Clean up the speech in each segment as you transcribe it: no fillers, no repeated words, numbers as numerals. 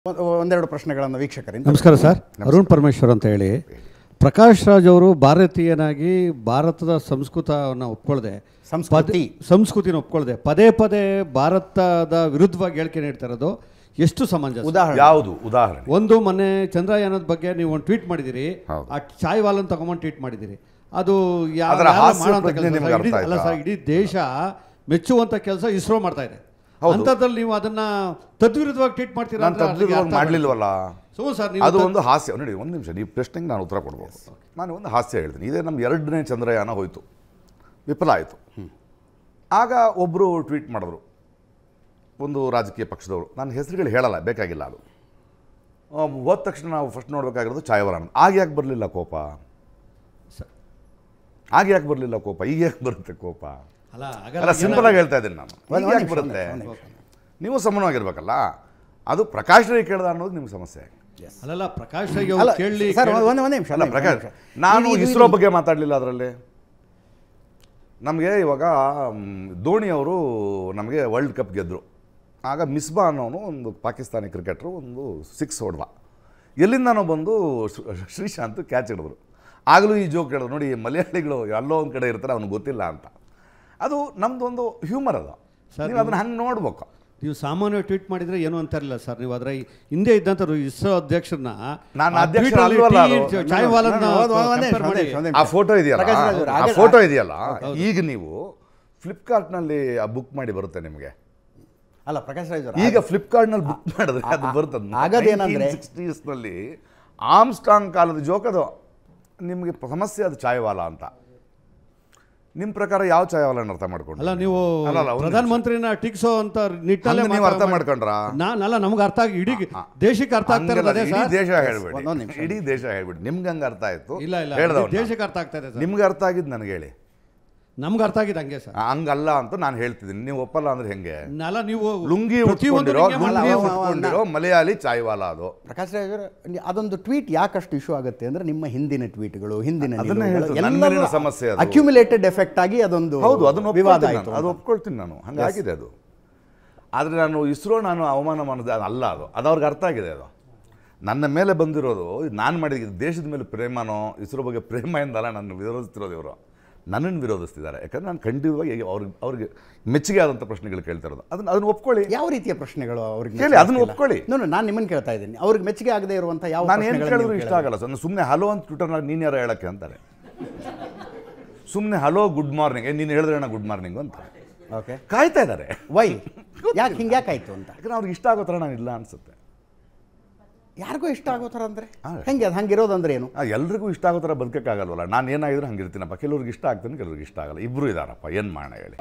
ಒಂದೆರಡು ಪ್ರಶ್ನೆಗಳನ್ನು ವೀಕ್ಷಕರಿಂದ. ನಮಸ್ಕಾರ ಸರ್, ಅರುಣ್ ಪರಮೇಶ್ವರ್ ಅಂತ ಹೇಳಿ. ಪ್ರಕಾಶ್ ರಾಜ್ ಅವರು ಭಾರತೀಯನಾಗಿ ಭಾರತದ ಸಂಸ್ಕೃತಿನ ಪದೇ ಪದೇ ಭಾರತದ ವಿರುದ್ಧವಾಗಿ ಹೇಳಿಕೆ ನೀಡ್ತಾ ಇರೋದು ಎಷ್ಟು ಸಮಂಜಸ? ಉದಾಹರಣೆ ಒಂದು, ಮೊನ್ನೆ ಚಂದ್ರಯಾನದ ಬಗ್ಗೆ ನೀವು ಒಂದು ಟ್ವೀಟ್ ಮಾಡಿದಿರಿ, ಆ ಚಾಯ್ ವಾಲನ್ ತಗೊಂಡು ಟ್ವೀಟ್ ಮಾಡಿದಿರಿ. ಅದು ಅಲ್ಲ ಸರ್, ಇಡೀ ದೇಶ ಮೆಚ್ಚುವಂತ ಕೆಲಸ ಇಸ್ರೋ ಮಾಡ್ತಾ ಇದೆ. ಅಂತದ್ರಲ್ಲಿ ನೀವು ಅದನ್ನ ತದ್ವಿರುದ್ಧವಾಗಿ ಟ್ವೀಟ್ ಮಾಡ್ತೀರಾ? ಮಾಡಲಿಲ್ವಲ್ಲ. ಅದು ಒಂದು ಹಾಸ್ಯ. ನೋಡಿ, ಒಂದು ನಿಮಿಷ, ನೀವು ಪ್ರಶ್ನೆಗೆ ನಾನು ಉತ್ತರ ಕೊಡ್ಬೋದು. ನಾನು ಒಂದು ಹಾಸ್ಯ ಹೇಳ್ತೀನಿ. ಇದೇ ನಮ್ಮ 2ನೇ ಚಂದ್ರಯಾನ ಹೋಯಿತು, ವಿಫಲ ಆಯಿತು. ಆಗ ಒಬ್ಬರು ಟ್ವೀಟ್ ಮಾಡಿದ್ರು, ಒಂದು ರಾಜಕೀಯ ಪಕ್ಷದವರು, ನಾನು ಹೆಸರುಗಳು ಹೇಳಲ್ಲ, ಬೇಕಾಗಿಲ್ಲ. ಅದು ಹೋದ ತಕ್ಷಣ ನಾವು ಫಸ್ಟ್ ನೋಡಬೇಕಾಗಿರೋದು ಚಾಯವರ. ಆಗ ಯಾಕೆ ಬರಲಿಲ್ಲ ಕೋಪ? ಆಗ ಯಾಕೆ ಬರಲಿಲ್ಲ ಕೋಪ? ಈಗ ಯಾಕೆ ಬರುತ್ತೆ ಕೋಪ? ಅಲ್ಲ, ಸಿಂಪಲ್ ಆಗಿ ಹೇಳ್ತಾ ಇದ್ದೀನಿ ನಾನು. ಯಾಕೆ ಬರುತ್ತೆ? ನೀವು ಸಮಾನವಾಗಿರ್ಬೇಕಲ್ಲ. ಅದು ಪ್ರಕಾಶ್ ರೈ ಕೇಳ್ದ ಅನ್ನೋದು ನಿಮ್ಮ ಸಮಸ್ಯೆ. ಅಲ್ಲ, ಪ್ರಕಾಶ್ ರೈ ಪ್ರಕಾಶ್, ನಾನು ಇಸ್ರೋ ಬಗ್ಗೆ ಮಾತಾಡಲಿಲ್ಲ. ಅದರಲ್ಲಿ ನಮಗೆ ಇವಾಗ ಧೋನಿ ಅವರು ನಮಗೆ ವರ್ಲ್ಡ್ ಕಪ್ ಗೆದ್ದರು. ಆಗ ಮಿಸ್ಬಾ ಅನ್ನೋನು ಒಂದು ಪಾಕಿಸ್ತಾನಿ ಕ್ರಿಕೆಟ್ರು ಒಂದು 6 ಹೊಡೆದ. ಎಲ್ಲಿಂದನೋ ಬಂದು ಶ್ರೀಶಾಂತ್ ಕ್ಯಾಚ್ ಹಿಡಿದ್ರು. ಆಗಲೂ ಈ ಜೋಕ್ ಹೇಳಿದ್ರು, ನೋಡಿ ಮಲಯಾಳಿಗಳು ಎಲ್ಲೋ ಒಂದು ಕಡೆ ಇರ್ತಾರೆ, ಅವ್ನಿಗೆ ಗೊತ್ತಿಲ್ಲ ಅಂತ. ಅದು ನಮ್ದು ಒಂದು ಹ್ಯೂಮರ್. ಅದು ನೀವು ಅದನ್ನ ಹಂಗೆ ನೋಡ್ಬೇಕು. ನೀವು ಸಾಮಾನ್ಯ ಟ್ವೀಟ್ ಮಾಡಿದ್ರೆ ಏನು ಅಂತಾರಿಲ್ಲ ಸರ್. ನೀವು ಅದರ ಹಿಂದೆ ಇದ್ದಂಥ ಇಸ್ರೋ ಅಧ್ಯಕ್ಷರನ್ನ, ನಾನು ಅಧ್ಯಕ್ಷ ಆ ಫೋಟೋ ಇದೆಯಲ್ಲ, ಈಗ ನೀವು ಫ್ಲಿಪ್ಕಾರ್ಟ್ನಲ್ಲಿ ಬುಕ್ ಮಾಡಿ ಬರುತ್ತೆ ನಿಮಗೆ. ಅಲ್ಲ, ಪ್ರಕಾಶ್ ರಾಜ್ ಈಗ ಫ್ಲಿಪ್ಕಾರ್ಟ್ನಲ್ಲಿ ಬುಕ್ ಮಾಡಿದ್ರೆ ಅದು ಬರ್ತದೆ. 1960ನಲ್ಲಿ ಆಮ್ಸ್ಟಾಂಗ್ ಕಾಲದ ಜೋಕ್. ಅದು ನಿಮಗೆ ಸಮಸ್ಯೆ, ಅದು ಚಾಯ್ವಾಲ ಅಂತ. ನಿಮ್ಮ ಪ್ರಕಾರ ಯಾವ ಚಾಯವಾಲನ ಅರ್ಥ ಮಾಡ್ಕೊಂಡು? ಅಲ್ಲ, ನೀವು ಪ್ರಧಾನಮಂತ್ರಿನ ಟೀಕ್ಸೋ ಅಂತ ನಿಟ್ಟಲ್ಲಿ ನೀವು ಅರ್ಥ ಮಾಡ್ಕೊಂಡ್ರ? ಅಲ್ಲ, ನಮ್ಗೆ ಅರ್ಥ ಆಗಿ ಇಡೀ ದೇಶಕ್ಕೆ ಅರ್ಥ ಆಗ್ತಾ ಇರೋದು. ಇಡೀ ದೇಶ ಹೇಳ್ಬೇಡಿ, ಇಡೀ ದೇಶ ಹೇಳ್ಬಿಡಿ. ನಿಮ್ಗೆ ಹಂಗೆ ಅರ್ಥ ಆಯ್ತು? ಇಲ್ಲ, ದೇಶಕ್ಕೆ ಅರ್ಥ ಆಗ್ತಾ ಇದೆ. ನಿಮ್ಗೆ ಅರ್ಥ ಆಗಿದ್ದು ನನಗೆ ಹೇಳಿ. ನಮ್ಗೆ ಅರ್ಥ ಆಗಿದೆ ಹಂಗೆ ಸರ್. ಹಂಗಲ್ಲ ಅಂತ ನಾನು ಹೇಳ್ತಿದ್ದೀನಿ. ನೀವು ಒಪ್ಪಲ್ಲ ಅಂದ್ರೆ ಹೆಂಗೆ? ನೀವು ಲುಂಗಿ ಉಟ್ಕೊಂಡಿರೋ ಮಲಯಾಳಿ ಚಾಯ್ವಾಲ. ಅದು ಪ್ರಕಾಶ್ ರಾಜ್ ಅವರು, ಅದೊಂದು ಟ್ವೀಟ್ ಯಾಕಷ್ಟು ಇಶ್ಯೂ ಆಗುತ್ತೆ ಅಂದ್ರೆ, ನಿಮ್ಮ ಹಿಂದಿನ ಟ್ವೀಟ್ಗಳು, ಹಿಂದಿನ ಸಮಸ್ಯೆ ಅಕ್ಯುಮುಲೇಟೆಡ್ ಎಫೆಕ್ಟ್ ಆಗಿ ಅದೊಂದು ವಿವಾದ ಆಯಿತು. ಅದು ಒಪ್ಕೊಳ್ತೀನಿ ನಾನು, ಹಂಗಾಗಿದೆ ಅದು. ಆದರೆ ನಾನು ಇಸ್ರೋ ನಾನು ಅವಮಾನ ಮಾಡೋದು ಅಲ್ಲ. ಅದು ಅವ್ರಿಗೆ ಅರ್ಥ ಆಗಿದೆ. ಅದು ನನ್ನ ಮೇಲೆ ಬಂದಿರೋದು, ನಾನು ಮಾಡಿದ ದೇಶದ ಮೇಲೆ ಪ್ರೇಮನೋ ಇಸ್ರೋ ಬಗ್ಗೆ ಪ್ರೇಮ ಎಂದಲ್ಲ ನನ್ನ ವಿರೋಧಿಸ್ತಿರೋದು. ಇವರು ನನ್ನನ್ನು ವಿರೋಧಿಸ್ತಿದ್ದಾರೆ. ಯಾಕಂದ್ರೆ ನಾನು ಖಂಡಿತವಾಗಿ ಅವ್ರಿಗೆ ಮೆಚ್ಚುಗೆ ಆದಂಥ ಪ್ರಶ್ನೆಗಳು ಕೇಳ್ತಾ ಇರೋದು. ಅದನ್ನ ಒಪ್ಕೊಳ್ಳಿ. ಯಾವ ರೀತಿಯ ಪ್ರಶ್ನೆಗಳು ಅವ್ರಿಗೆ ಕೇಳಿ, ಅದನ್ನ ಒಪ್ಕೊಳ್ಳಿ. ನಾನು ನಿಮ್ಮನ್ನು ಕೇಳ್ತಾ ಇದ್ದೀನಿ, ಅವ್ರಿಗೆ ಮೆಚ್ಚುಗೆ ಆಗದೆ ಇರುವಂಥ ಯಾವ? ನಾನು ಏನು ಕೇಳಿದ್ರು ಇಷ್ಟ ಆಗಲ್ಲ ಸರ್. ನಾನು ಸುಮ್ಮನೆ ಹಲೋ ಅಂತ ಟ್ವಿಟರ್ನಾಗ ನೀನು ಯಾರು ಹೇಳಕ್ಕೆ ಅಂತಾರೆ. ಸುಮ್ಮನೆ ಹಲೋ ಗುಡ್ ಮಾರ್ನಿಂಗ್, ನೀನು ಹೇಳಿದ್ರೆ ಗುಡ್ ಮಾರ್ನಿಂಗ್ ಅಂತ. ಓಕೆ, ಕಾಯ್ತಾ ಇದ್ದಾರೆ. ವೈ, ಯಾಕೆ ಹಿಂಗೆ ಯಾಕಾಯ್ತು ಅಂತ? ಯಾಕಂದ್ರೆ ಅವ್ರಿಗೆ ಇಷ್ಟ ಆಗೋ ಥರ ನಾನು ಇಲ್ಲ ಅನ್ಸುತ್ತೆ. ಯಾರಿಗೂ ಇಷ್ಟ ಆಗೋ ಥರ ಅಂದರೆ ಹೆಂಗೆ? ಅದು ಹಂಗಿರೋದಂದ್ರೆ ಏನು? ಎಲ್ರಿಗೂ ಇಷ್ಟ ಆಗೋ ಥರ ಬದುಕೋಕ್ಕಾಗಲ್ವಲ್ಲ. ನಾನು ಏನಾಗಿದ್ರು ಹಂಗಿರ್ತೀನಪ್ಪ. ಕೆಲವ್ರಿಗೆ ಇಷ್ಟ ಆಗ್ತಾನೆ, ಕೆಲವ್ರಿಗೆ ಇಷ್ಟ ಆಗಲ್ಲ. ಇಬ್ಬರು ಇದ್ದಾರಪ್ಪ, ಏನು ಮಾಡೋಣ ಹೇಳಿ.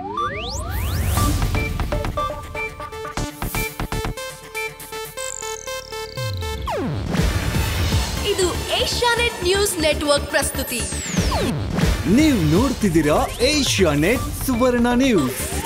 ಇದು ಏಷ್ಯಾನೆಟ್ ನ್ಯೂಸ್ ನೆಟ್ವರ್ಕ್ ಪ್ರಸ್ತುತಿ. ನೀವು ನೋಡ್ತಿದ್ದೀರಾ ಏಷ್ಯಾನೆಟ್ ಸುವರ್ಣ ನ್ಯೂಸ್.